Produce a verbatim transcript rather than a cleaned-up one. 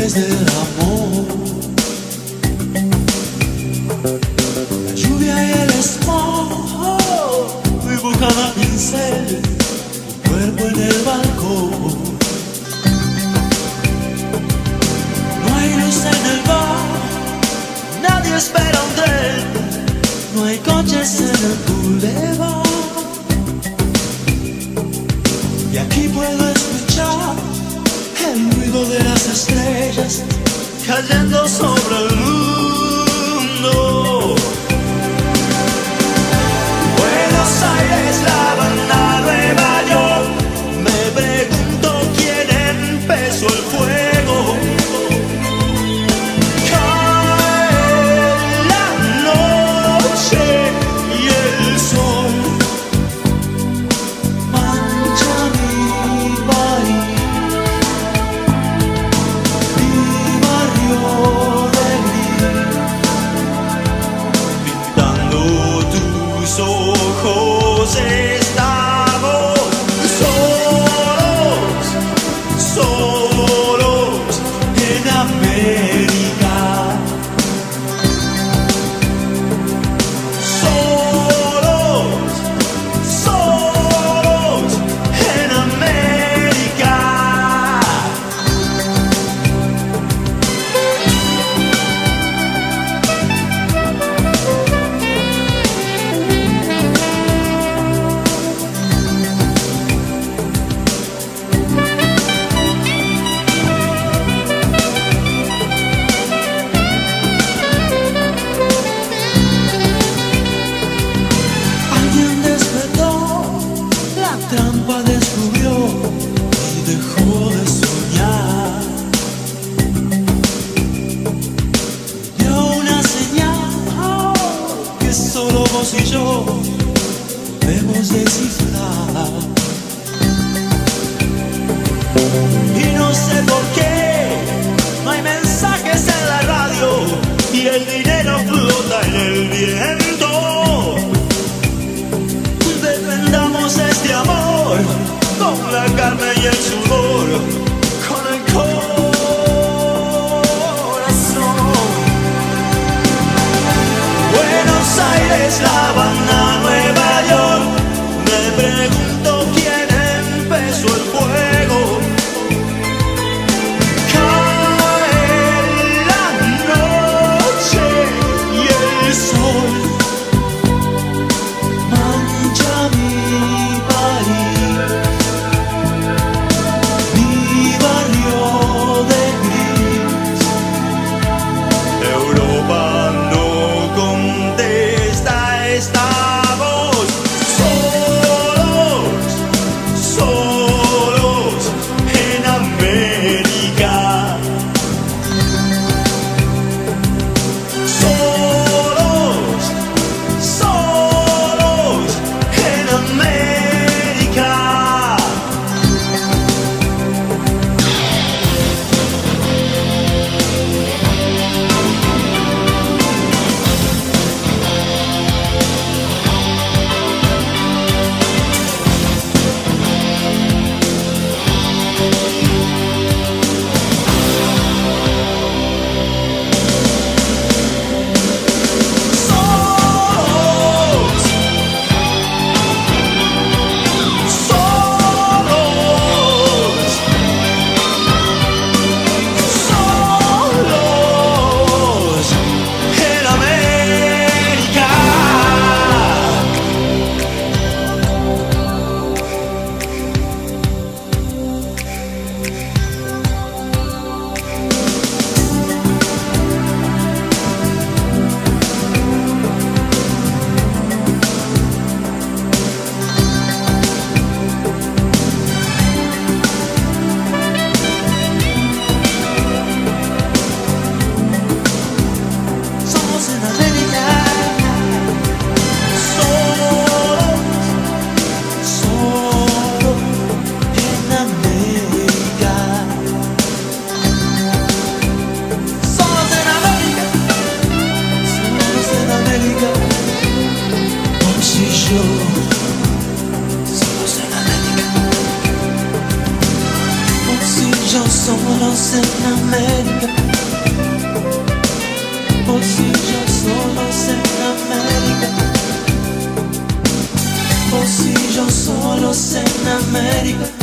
flores del amor. La lluvia y el smog dibujan a pincel tu cuerpo en el balcón. No hay luz en el bar, nadie espera un tren, no hay coches en el boulevard. Y aquí puedo escuchar el ruido de las estrellas cayendo sobre el mundo. Buenos Aires, La Habana, Nueva York. Me pregunto quién empezó el fuego. Cae la noche y el sol mancha mi país, mi barrio de gris, pintando tus ojos estamos solos, solos en América, solos, solos en América. Alguien despertó, la trampa descubrió y dejó de soñar. Dio una señal que solo vos y yo debemos descifrar. Y no sé por qué no hay mensajes en la radio y el dinero flota en el viento. Defendamos este amor con la carne y el sudor, con el corazón. Buenos Aires, La Habana, Nueva York. Me pregunto quién empezó el fuego. Cae la noche y el sol mancha mi país, mi barrio de gris. Europa no contesta esta voz. Solos, Bolsillos solos en América, bolsillos solos en América, bolsillos solos en América.